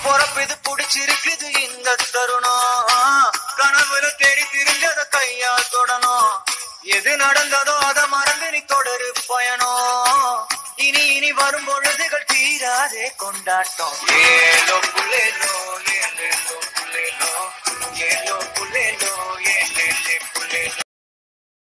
பொறப்பிது புடிச்சிருக்குது இந்த தருணம். கனவுல தேடி திரிஞ்சத கையால் தொடணும். எது நடந்ததோ அதை மறந்து நீ தொடரு பயணம். இனி இனி வரும் பொழுதுகள் தீராதே கொண்டாட்டம். ஏலோ புள்ளேலோ